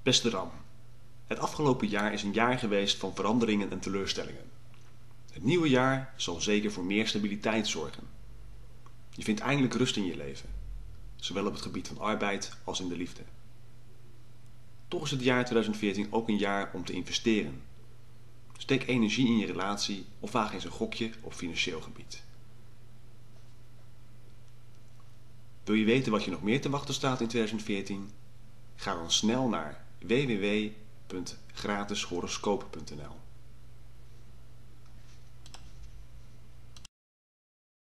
Beste Ram, het afgelopen jaar is een jaar geweest van veranderingen en teleurstellingen. Het nieuwe jaar zal zeker voor meer stabiliteit zorgen. Je vindt eindelijk rust in je leven, zowel op het gebied van arbeid als in de liefde. Toch is het jaar 2014 ook een jaar om te investeren. Steek energie in je relatie of waag eens een gokje op financieel gebied. Wil je weten wat je nog meer te wachten staat in 2014? Ga dan snel naar www.gratishoroscoop.nl.